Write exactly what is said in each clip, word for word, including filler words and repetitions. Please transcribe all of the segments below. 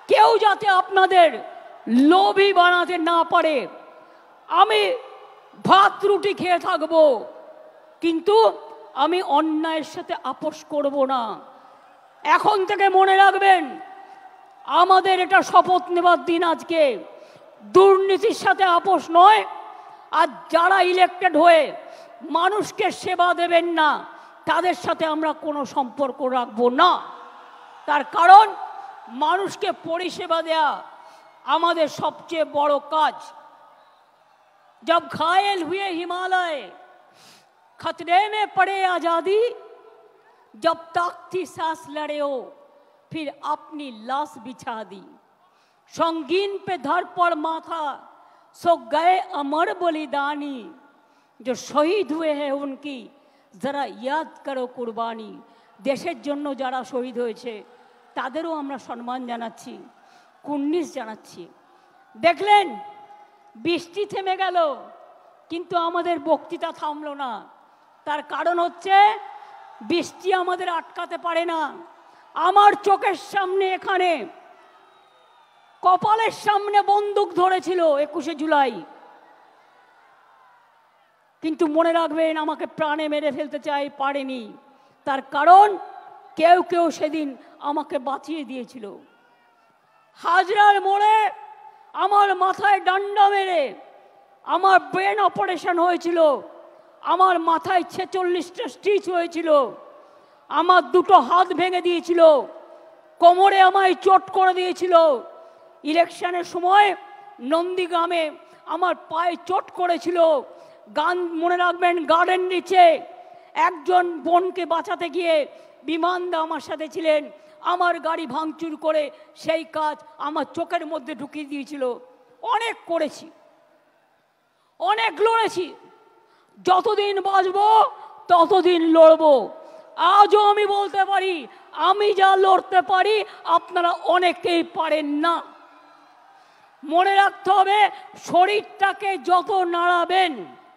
কেউ যাতে আপনাদের লোভী বানাতে না পারে। আমি ভাত রুটি খেয়ে থাকবো, কিন্তু আমি অন্যায়ের সাথে আপোষ করব না। এখন থেকে মনে রাখবেন, আমাদের এটা শপথ নেবার দিন আজকে। দুর্নীতির সাথে আপোষ নয়। আর যারা ইলেক্টেড হয়ে মানুষকে সেবা দেবেন না, তাদের সাথে আমরা কোনো সম্পর্ক রাখবো না। তার কারণ মানুষকে পরিষেবা দেয়া আমাদের সবচেয়ে বড় কাজ। जब घायल हुए हिमालय खतरे में पड़े आजादी, जब तक थी सांस लड़े हो फिर अपनी लाश बिछा दी, संगीन पे धर पर माथा सो गए अमर बलिदानी, जो शहीद हुए हैं उनकी जरा याद करो कुर्बानी। देशेर जन्य जारा शहीद হয়েছে তাদেরও আমরা সম্মান জানাচ্ছি, কুর্নিশ জানাচ্ছি। দেখলেন বৃষ্টি থেমে গেল, কিন্তু আমাদের বক্তৃতা থামলো না। তার কারণ হচ্ছে বৃষ্টি আমাদের আটকাতে পারে না। আমার চোখের সামনে এখানে কপালের সামনে বন্দুক ধরেছিল একুশে জুলাই, কিন্তু মনে রাখবেন আমাকে প্রাণে মেরে ফেলতে চাই, পারেনি। তার কারণ কেউ কেউ সেদিন আমাকে বাঁচিয়ে দিয়েছিল। হাজরার মোড়ে আমার মাথায় ডান্ডা মেরে আমার ব্রেন অপারেশন হয়েছিল, আমার মাথায় ছেচল্লিশটা স্টিচ হয়েছিল, আমার দুটো হাত ভেঙে দিয়েছিল, কোমরে আমায় চোট করে দিয়েছিল। ইলেকশনের সময় নন্দীগ্রামে আমার পায়ে চোট করেছিল। গান মনে রাখবেন, গার্ডেন নিচে একজন বোনকে বাঁচাতে গিয়ে বিমানদা আমার সাথে ছিলেন, আমার গাড়ি ভাঙচুর করে সেই কাজ আমার চোখের মধ্যে ঢুকিয়ে দিয়েছিল। অনেক করেছি, অনেক লড়েছি। যতদিন বাঁচব ততদিন লড়ব। আজও আমি বলতে পারি, আমি যা লড়তে পারি আপনারা অনেকেই পারেন না। মনে রাখতে হবে, শরীরটাকে যত নাড়াবেন,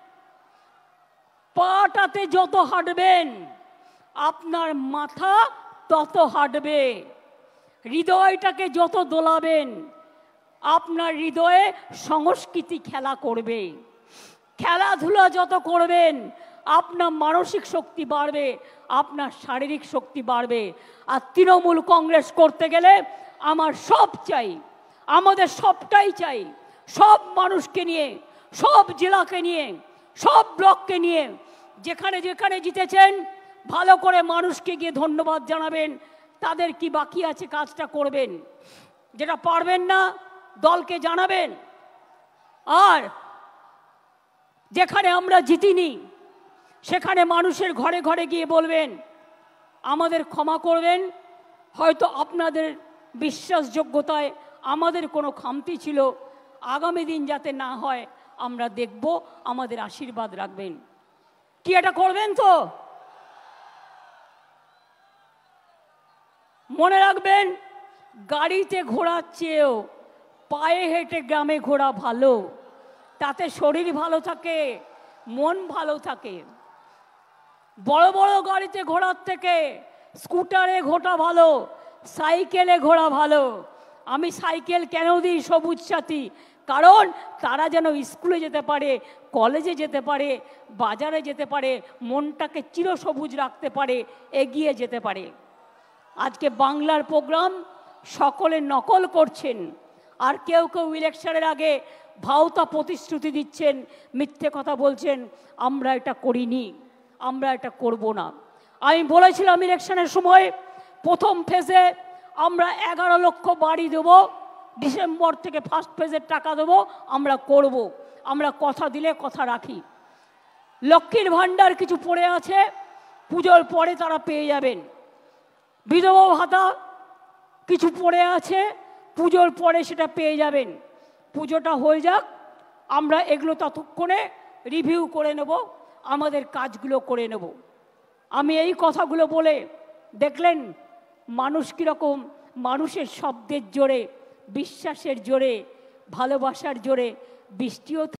পাটাতে যত হাঁটবেন, আপনার মাথা তত হাঁটবে। হৃদয়টাকে যত দোলাবেন, আপনার হৃদয়ে সংস্কৃতি খেলা করবে। খেলাধুলা যত করবেন, আপনার মানসিক শক্তি বাড়বে, আপনার শারীরিক শক্তি বাড়বে। আর তৃণমূল কংগ্রেস করতে গেলে আমার সব চাই, আমাদের সবটাই চাই। সব মানুষকে নিয়ে, সব জেলাকে নিয়ে, সব ব্লককে নিয়ে, যেখানে যেখানে জিতেছেন ভালো করে মানুষকে গিয়ে ধন্যবাদ জানাবেন। তাদের কি বাকি আছে কাজটা করবেন, যেটা পারবেন না দলকে জানাবেন। আর যেখানে আমরা জিতিনি সেখানে মানুষের ঘরে ঘরে গিয়ে বলবেন আমাদের ক্ষমা করবেন, হয়তো আপনাদের বিশ্বাসযোগ্যতায় আমাদের কোনো খামতি ছিল, আগামী দিন যাতে না হয় আমরা দেখব, আমাদের আশীর্বাদ রাখবেন। কি এটা করবেন তো? মনে রাখবেন, গাড়িতে ঘোরার চেয়েও পায়ে হেঁটে গ্রামে ঘোরা ভালো। তাতে শরীর ভালো থাকে, মন ভালো থাকে। বড় বড় গাড়িতে ঘোরার থেকে স্কুটারে ঘোরা ভালো, সাইকেলে ঘোরা ভালো। আমি সাইকেল কেন দিই সবুজ সাথী? কারণ তারা যেন স্কুলে যেতে পারে, কলেজে যেতে পারে, বাজারে যেতে পারে, মনটাকে চিরসবুজ রাখতে পারে, এগিয়ে যেতে পারে। আজকে বাংলার প্রোগ্রাম সকলে নকল করছেন, আর কেউ কেউ ইলেকশনের আগে ভাওতা প্রতিশ্রুতি দিচ্ছেন, মিথ্যে কথা বলছেন। আমরা এটা করিনি, আমরা এটা করব না। আমি বলেছিলাম ইলেকশনের সময় প্রথম ফেজে আমরা এগারো লক্ষ বাড়ি দেব, ডিসেম্বর থেকে ফার্স্ট ফেজের টাকা দেবো, আমরা করব। আমরা কথা দিলে কথা রাখি। লক্ষ্মীর ভাণ্ডার কিছু পড়ে আছে, পুজোর পরে তারা পেয়ে যাবেন। বিধবা ভাতা কিছু পড়ে আছে, পুজোর পরে সেটা পেয়ে যাবেন। পুজোটা হয়ে যাক, আমরা এগুলো ততক্ষণে রিভিউ করে নেব, আমাদের কাজগুলো করে নেব। আমি এই কথাগুলো বলে দেখলেন মানুষ কীরকম মানুষের শব্দের জোরে, বিশ্বাসের জোরে, ভালোবাসার জোরে বৃষ্টিও